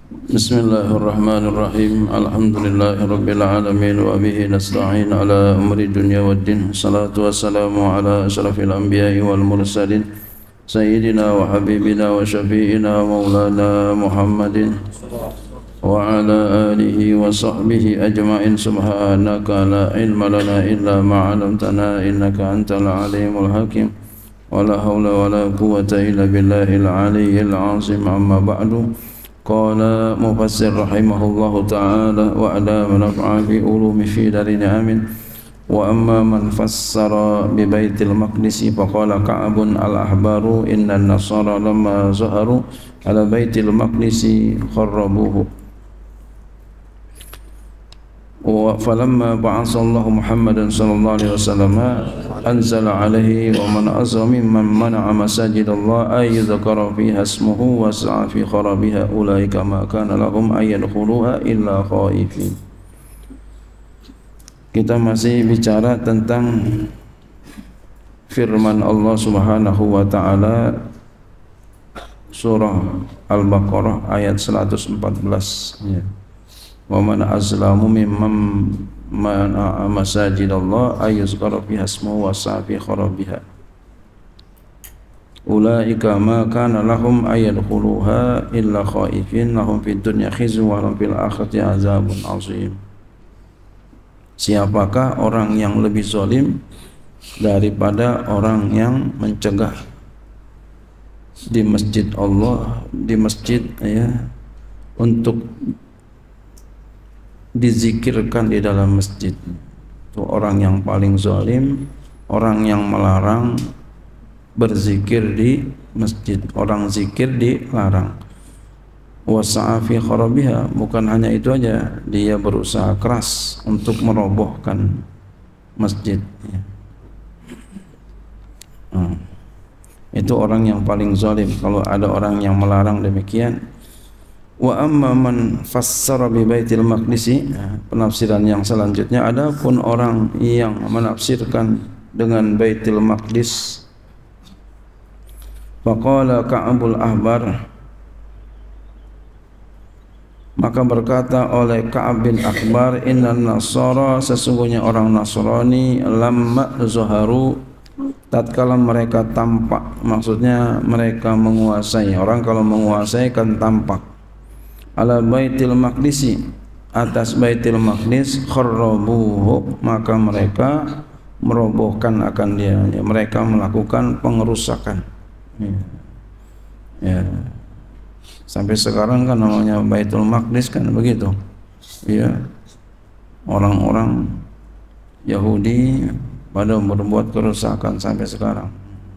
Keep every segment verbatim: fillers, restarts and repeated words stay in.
Bismillahirrahmanirrahim. Alhamdulillahirabbil alamin wa bihi nasta'in ala umuri dunya waddin. Salatu wassalamu ala asyrafil anbiya'i wal mursalin sayyidina wa habibina wa syafi'ina maulana Muhammadin wa ala alihi wa sahbihi ajma'in. Subhanaka la ilma lana illa ma 'allamtana innaka antal alimul hakim. Wala haula wala quwwata illa billahil aliyyil 'azim. Amma ba'du. Qala mufassir rahimahullahu ta'ala wa ala manfa'a fi ulumi fi darin amin. Wa amma man fassara bi baitil maqdis faqala Ka'bun al-ahbaru inna an-nasara lamma zaharu ala baitil maqdis kharrabuhu wa falamma ba'atha Allah Muhammadan sallallahu alaihi wasallam anzala alaihi wa man azama mimman mana'a masajid Allah ay dzakara fiha ismuhu wa sa'a fi kharabiha ulaika ma kana lahum ay yadkhuluha illa khaifin. Kita masih bicara tentang firman Allah Subhanahu wa taala surah Al-Baqarah ayat seratus empat belas ya. Wa man azlamu mimman mana'a masajidallah ay yuzkara fiha ismuhu wa sa'a fi kharabiha ulaika ma kana lahum ay yadkhuluha illa khaifin lahum fid dunya khizyun wa lahum fil akhirati azabun azim. Siapakah orang yang lebih zalim daripada orang yang mencegah di masjid Allah, di masjid ya, untuk dizikirkan di dalam masjid. Itu orang yang paling zalim, orang yang melarang berzikir di masjid. Orang zikir dilarang. Wasa'a fi kharabiha, bukan hanya itu aja, dia berusaha keras untuk merobohkan masjid. Hmm. Itu orang yang paling zalim kalau ada orang yang melarang demikian. Wa amma man fassara bi baitil maqdis, penafsiran yang selanjutnya, adapun orang yang menafsirkan dengan baitil maqdis, faqala Ka'bul ahbar, maka berkata oleh Ka'ab bin Akhbar, innan nasara, sesungguhnya orang Nasrani, lamma zuharu, tatkala mereka tampak, maksudnya mereka menguasai. Orang kalau menguasai kan tampak. Ala baitil maqdisi, atas baitil maqdis, kharrabuhu, maka mereka merobohkan akan dia, ya, mereka melakukan pengerusakan ya. Ya. Sampai sekarang kan namanya Baitul Maqdis kan begitu ya. Orang-orang Yahudi pada berbuat kerusakan sampai sekarang.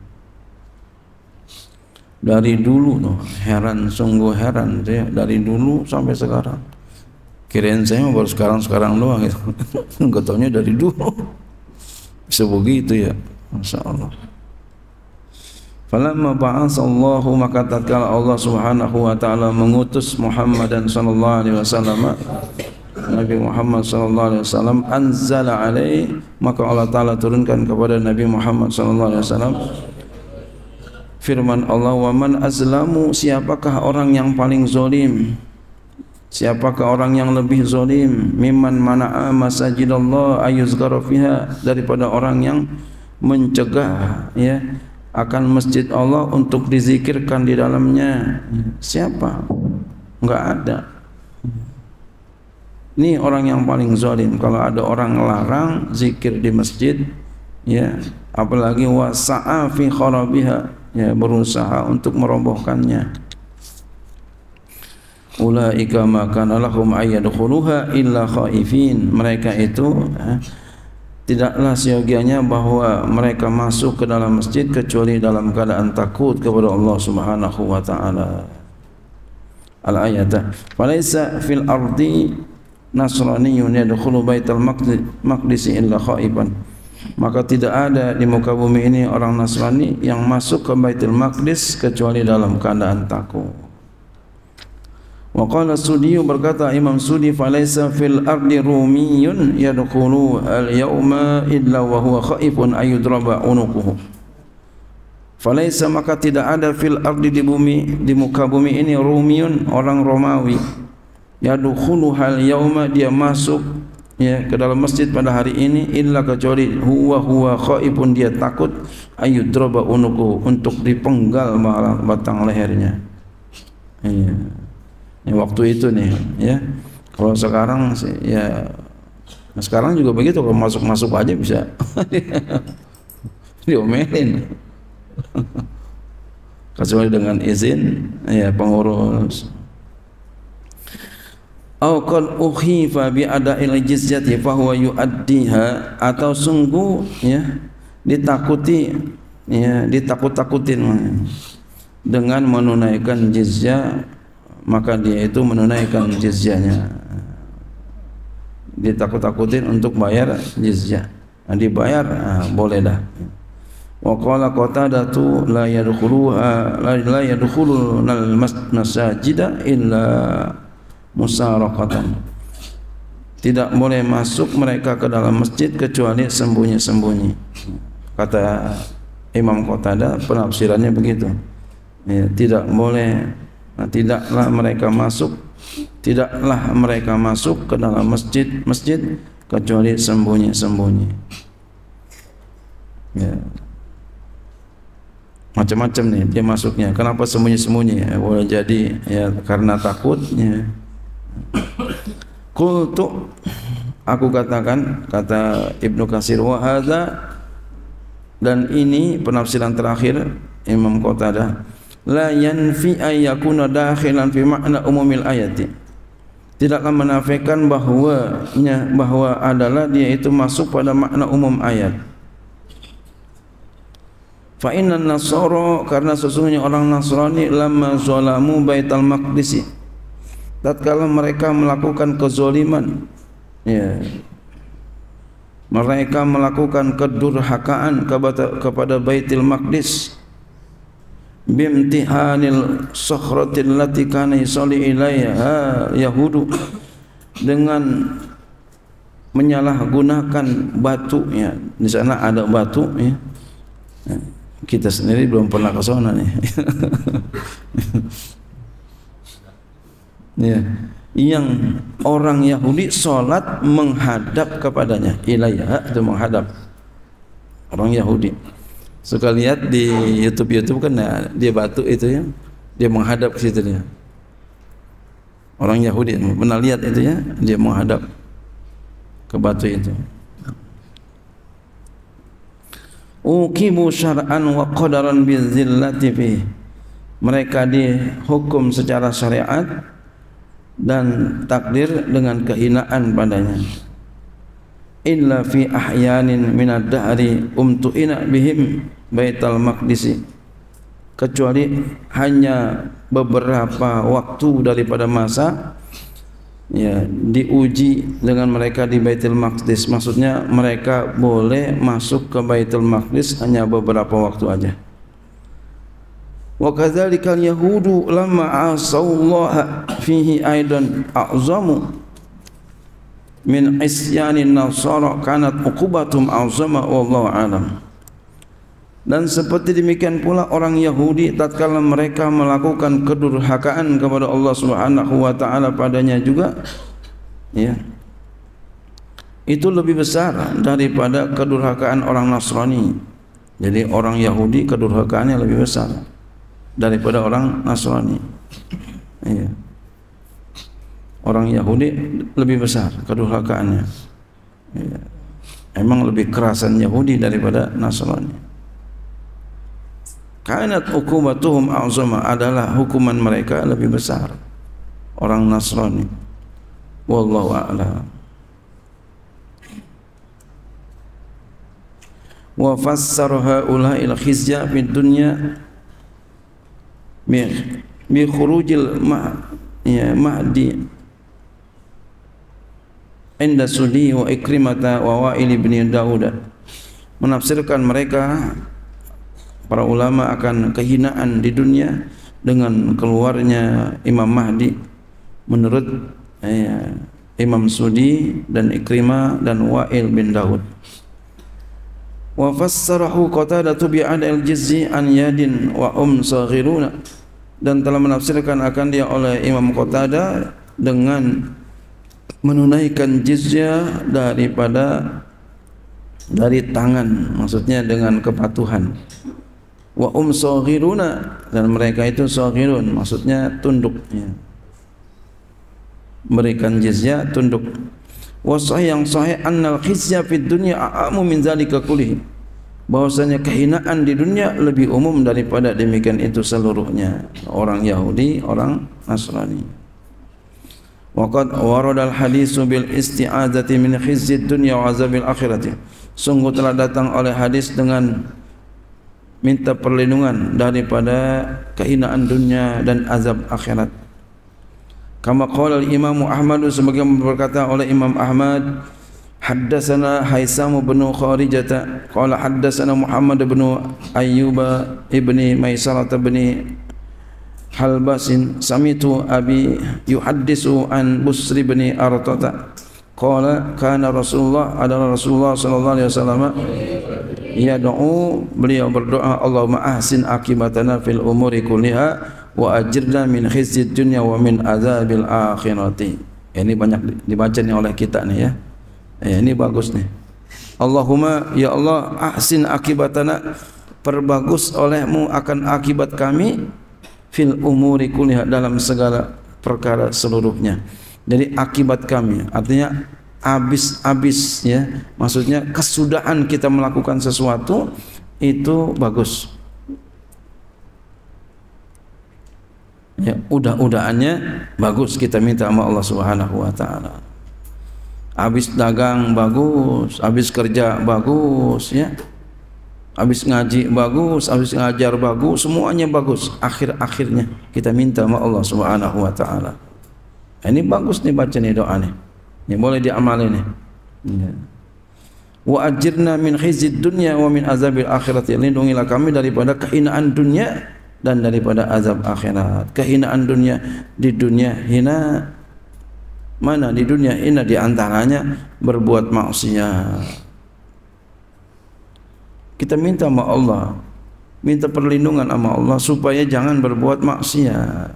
Dari dulu tuh, heran, sungguh heran ya, dari dulu sampai sekarang. Kirain saya baru sekarang-sekarang doang gitu. Enggak taunya dari dulu. Bisa begitu ya. Masya Allah. Falamma ba'atsallahu, maka tatkala Allah Subhanahu wa taala mengutus Muhammadan sallallahu alaihi wasallam, Nabi Muhammad sallallahu alaihi wasallam, anzala alaihi, maka Allah taala turunkan kepada Nabi Muhammad sallallahu alaihi wasallam firman Allah, wa man azlamu, siapakah orang yang paling zalim, siapakah orang yang lebih zalim, mimman mana'a masajidallah ayuzkara fiha, daripada orang yang mencegah ya akan masjid Allah untuk dizikirkan di dalamnya. Siapa? Enggak ada. Ini orang yang paling zalim kalau ada orang larang zikir di masjid ya, apalagi wasa'a fi kharabiha, ya, berusaha untuk merobohkannya. Ulaika ma kana lahum ayyadkhuluha illa khaifin, mereka itu eh, tidaklah seyogianya bahwa mereka masuk ke dalam masjid kecuali dalam keadaan takut kepada Allah Subhanahu wa taala. Al-ayat, falaisa fil ardi nasraniyyun yadkhulu baital maqdis illa khaifan, maka tidak ada di muka bumi ini orang Nasrani yang masuk ke Baitul Maqdis kecuali dalam keadaan takut. Wa qala Sudi, berkata Imam Sudi, falaisa fil ardi rumiyun yadkhulu al-yawma illa wa huwa khaifun ayudraba unuquhu. Falaisa maka tidak ada fil ardi di bumi, di muka bumi ini Rumiyun orang Romawi yadkhulu hal yauma dia masuk ya ke dalam masjid pada hari ini illa kecuali huwa huwa khaifun dia takut ayudraba unuku untuk dipenggal batang lehernya. Iya. Ya, waktu itu nih ya. Kalau sekarang sih ya sekarang juga begitu, kalau masuk-masuk aja bisa diomelin. Kecuali dengan izin ya pengurus. Au qad ukhifa bi ada'il jizyati fa huwa yu'addiha, atau sungguh ya ditakuti ya ditakut-takutin dengan menunaikan jizyah, maka dia itu menunaikan jizyahnya. Ditakut-takutin untuk bayar jizyah. Nah, dibayar nah, boleh dah. Wa qala Qatadatu la yadkhuluha la yadkhulunal masajida illa musaraqatan. Tidak boleh masuk mereka ke dalam masjid kecuali sembunyi-sembunyi. Kata Imam Qatadah penafsirannya begitu. Ya, tidak boleh, nah, tidaklah mereka masuk, tidaklah mereka masuk ke dalam masjid-masjid kecuali sembunyi-sembunyi. Ya. Macam-macam nih dia masuknya. Kenapa sembunyi-sembunyi? Ya, boleh jadi ya karena takutnya. Qultu, aku katakan, kata Ibnu Katsir, wa hadza, dan ini penafsiran terakhir Imam Qatadah, la yanfi ay yakuna dakhilan fi makna umumil ayati, tidaklah menafikan bahwanya bahwa adalah dia itu masuk pada makna umum ayat. Fa inna nasara, karena sesungguhnya orang Nasrani lamma zalamu Baitul Maqdis, tatkala mereka melakukan kezaliman ya, mereka melakukan kedurhakaan kepada, kepada Baitul Maqdis, bimtihanil sakhratil lati kana yusalli ilaiha yahudu, dengan menyalahgunakan batu ya, di sana ada batu ya. Kita sendiri belum pernah ke sana nih. Ya, yang orang Yahudi sholat menghadap kepadanya, ilaiha itu menghadap, orang Yahudi. Suka lihat di YouTube YouTube kan ya, dia batu itu ya, dia menghadap ke situ dia. Orang Yahudi pernah lihat itu ya, dia menghadap ke batu itu. Uqimu syar'an wa qadaran bizillati fi, mereka dihukum secara syariat dan takdir dengan kehinaan padanya. Illa fi ahyanin minad dahri umtu'ina bihim Baitul Maqdis, kecuali hanya beberapa waktu daripada masa ya diuji dengan mereka di Baitul Maqdis. Maksudnya mereka boleh masuk ke Baitul Maqdis hanya beberapa waktu aja. Wa kadzalikal yahudu lamma asallaha fihi aidan a'zamu min isyanin nasara kanat uqubatum a'zama wallahu alam. Dan seperti demikian pula orang Yahudi tatkala mereka melakukan kedurhakaan kepada Allah Subhanahu wa taala padanya juga ya, itu lebih besar daripada kedurhakaan orang Nasrani. Jadi orang Yahudi kedurhakaannya lebih besar daripada orang Nasrani ya. Orang Yahudi lebih besar kedurhakaannya ya. Emang lebih kerasan Yahudi daripada Nasrani. Kanat hukumatuhum a'zama, adalah hukuman mereka lebih besar orang Nasrani. Wallahu a'lam. Wa fassara haula'il khizya fid dunya bi bi khurujil ma ya mahdi inda Sudi wa Ikrimata wa Wa'il bin Daud. Menafsirkan mereka para ulama akan kehinaan di dunia dengan keluarnya Imam Mahdi menurut eh, Imam Sudi dan Ikrimah dan Wa'il bin Daud. Wa fassarahu Qatadah bi adil jizzi an yadin wa um saghiruna, dan telah menafsirkan akan dia oleh Imam Qatadah dengan menunaikan jizyah daripada dari tangan, maksudnya dengan kepatuhan. Wa um saghiruna, dan mereka itu saghirun, maksudnya tunduk, ya. Berikan jizyah tunduk. Wa sahih, yang sahih annal khizya fid dunya a'amu min zalika kullihi, bahwasanya kehinaan di dunia lebih umum daripada demikian itu seluruhnya. Orang Yahudi, orang Nasrani. Waqad warada al-haditsu bil isti'adzati min khizyid dunya wa azabil akhirati, sungguh telah datang oleh hadis dengan minta perlindungan daripada kehinaan dunia dan azab akhirat. Kama qala al-Imam Ahmad, sebagaimana berkata oleh Imam Ahmad, haddatsana Haisam bin Kharijah qala haddatsana Muhammad bin Ayyub ibni Maisarah bin Halbasin samitu abi yuhaddisu an Busri bin Artata qala kana Rasulullah, adalah Rasulullah sallallahu alaihi wasallam yad'u, beliau berdoa, Allahumma ahsin akibatana fil umuri kulliha wa ajirna min khizyid dunya wa min azabil akhirati. Ini banyak dibaca nih oleh kita nih, ya. Eh, ini bagus nih. Allahumma, ya Allah, ahsin akibatana, perbagus olehmu akan akibat kami, fil umuri kulliha, dalam segala perkara seluruhnya. Jadi akibat kami artinya habis-habis, ya, maksudnya kesudahan kita melakukan sesuatu itu bagus, ya, udah-udahannya bagus, kita minta sama Allah Subhanahu wa taala. Habis dagang bagus, habis kerja bagus, ya. Habis ngaji bagus, habis ngajar bagus, semuanya bagus. Akhir-akhirnya kita minta sama Allah Subhanahu wa taala. Ini bagus nih baca nih doa nih. Ini boleh diamalin nih. Ya. Wa ajirna min khizyid dunya wa min azabil akhirati. Lindungilah kami daripada kehinaan dunia dan daripada azab akhirat. Kehinaan dunia, di dunia hina, mana di dunia hina, di antaranya berbuat maksiat. Kita minta sama Allah, minta perlindungan sama Allah supaya jangan berbuat maksiat,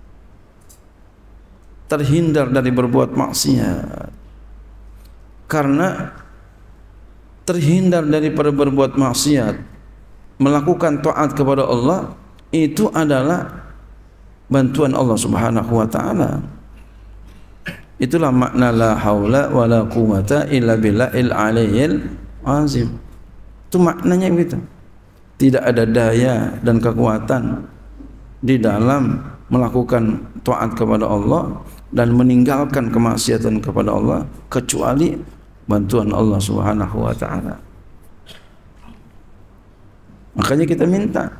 terhindar dari berbuat maksiat. Karena terhindar daripada berbuat maksiat, melakukan taat kepada Allah, itu adalah bantuan Allah Subhanahu wa taala. Itulah makna la haula wala quwata illa billahil aliyyil azim. Itu maknanya begitu. Tidak ada daya dan kekuatan di dalam melakukan taat kepada Allah dan meninggalkan kemaksiatan kepada Allah kecuali bantuan Allah Subhanahu wa taala. Makanya kita minta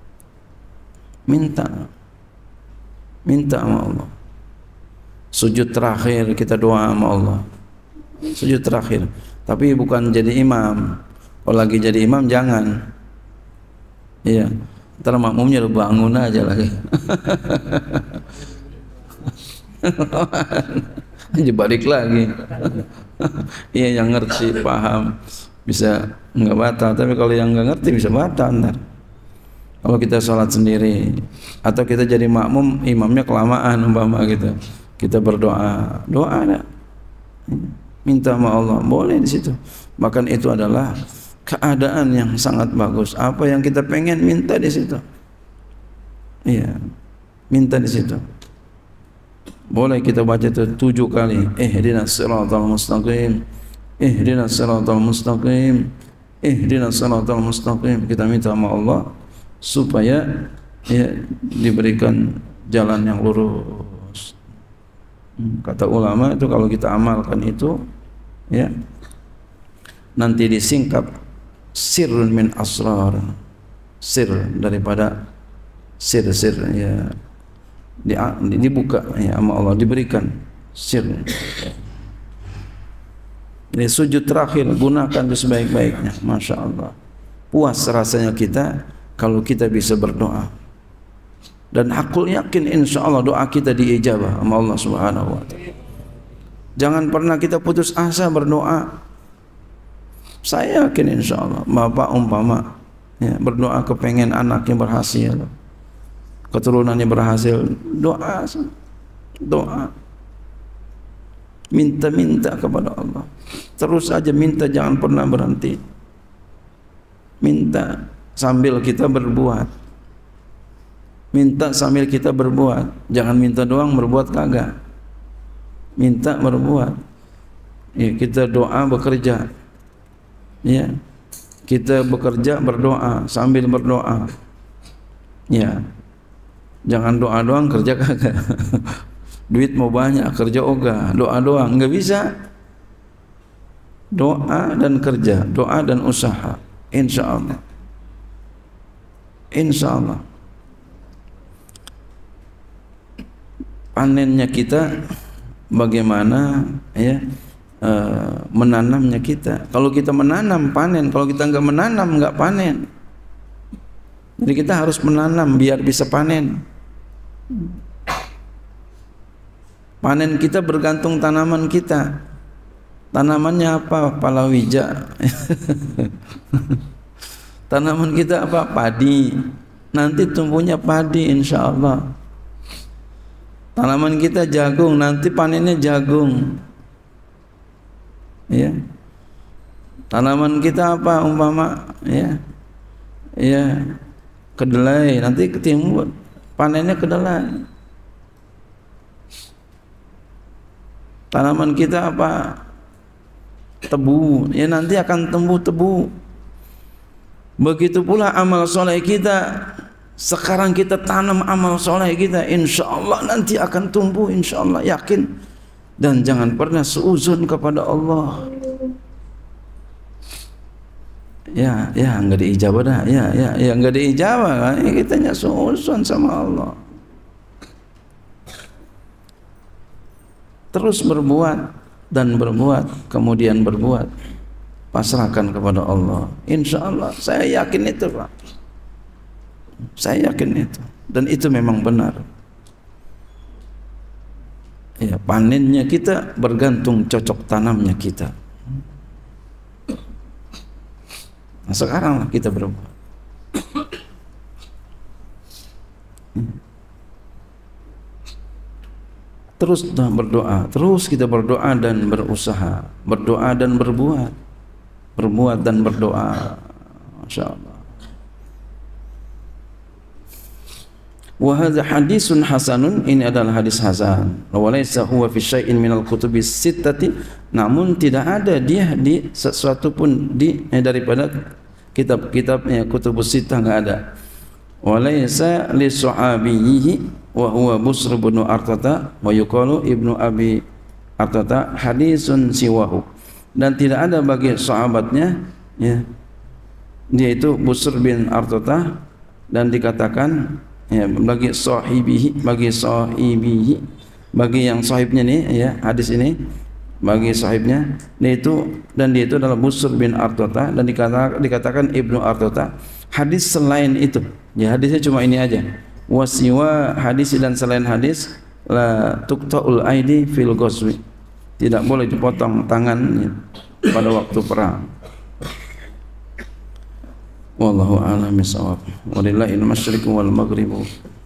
minta minta sama Allah. Sujud terakhir kita doa sama Allah. Sujud terakhir, tapi bukan jadi imam. Kalau lagi jadi imam jangan, iya, ntar makmumnya lu bangun aja lagi. Balik lagi. Iya, yang ngerti paham bisa nggak batal, tapi kalau yang nggak ngerti bisa batal ntar. Kalau kita sholat sendiri atau kita jadi makmum, imamnya kelamaan umpama gitu, kita berdoa, doa ada, minta sama Allah, boleh di situ. Bahkan itu adalah keadaan yang sangat bagus. Apa yang kita pengen minta di situ. Iya, minta di situ. Boleh kita baca itu tujuh kali. Ihdinas siratal mustaqim, ihdinas siratal mustaqim, ihdinas siratal mustaqim. Kita minta sama Allah supaya ya diberikan jalan yang lurus. Kata ulama itu kalau kita amalkan itu, ya, nanti disingkap sirrun min asrar, sir daripada sir-sir, ya, di, dibuka ya sama Allah, diberikan sir. Jadi sujud terakhir gunakan itu sebaik-baiknya, masya Allah. Puas rasanya kita kalau kita bisa berdoa, dan hakul yakin insya Allah doa kita diijabah sama Allah Subhanahu wa taala. Jangan pernah kita putus asa berdoa. Saya yakin insya Allah bapak umpama ya, berdoa kepengen anaknya berhasil, keturunannya berhasil, doa, doa, minta-minta kepada Allah, terus aja minta, jangan pernah berhenti, minta sambil kita berbuat, minta sambil kita berbuat, jangan minta doang berbuat kagak, minta berbuat, ya, kita doa bekerja, ya, kita bekerja berdoa sambil berdoa, ya, jangan doa doang kerja kagak. Duit mau banyak kerja ogah, doa doang nggak bisa. Doa dan kerja, doa dan usaha, insya Allah, insya Allah panennya kita bagaimana, ya, e, menanamnya kita. Kalau kita menanam panen, kalau kita nggak menanam nggak panen. Jadi kita harus menanam biar bisa panen. Panen kita bergantung tanaman kita. Tanamannya apa? Palawija. Tanaman kita apa? Padi. Nanti tumbuhnya padi insya Allah. Tanaman kita jagung, nanti panennya jagung. Ya. Tanaman kita apa umpama? Ya. Ya. Kedelai, nanti ketimbun panennya kedelai. Tanaman kita apa? Tebu, ya nanti akan tumbuh tebu. Begitu pula amal soleh kita. Sekarang kita tanam amal soleh kita, insya Allah nanti akan tumbuh, insya Allah, yakin. Dan jangan pernah seuzon kepada Allah. Ya, ya nggak diijabah dah, ya, ya, ya nggak diijabah kan? Ya, kita nya seuzon sama Allah. Terus berbuat dan berbuat, kemudian berbuat, pasrahkan kepada Allah. Insya Allah, saya yakin itu Pak. Saya yakin itu, dan itu memang benar. Ya, panennya kita bergantung cocok tanamnya kita. Nah, sekarang kita berbuat. Terus berdoa, terus kita berdoa dan berusaha, berdoa dan berbuat, berbuat dan berdoa, masya Allah. Wahada hadisun hasanun, ini adalah hadis hasan. Walaysa huwa fi syai'in minal kutubis sittati, namun tidak ada dia di sesuatu pun di eh, daripada kitab-kitabnya kutubus sittah, enggak ada. Walaysa li sahabiyhi wa huwa Busr bin Artata wa yuqalu ibnu Abi Artata hadisun siwahu, dan tidak ada bagi sahabatnya, ya, dia itu Busr bin Artata, dan dikatakan, ya, bagi sahibihi, bagi sahibihi, bagi yang sahibnya nih, ya, hadis ini bagi sahibnya, dia itu, dan dia itu adalah Busr bin Artata, dan dikatakan, dikatakan ibnu Artata. Hadis selain itu, ya, hadisnya cuma ini aja. Wasiwa hadis, dan selain hadis, la tuqta'ul aidi fil ghazwi, tidak boleh dipotong tangannya pada waktu perang. Wallahu a'lam bishawab. Walillahil masyriqu wal maghribu.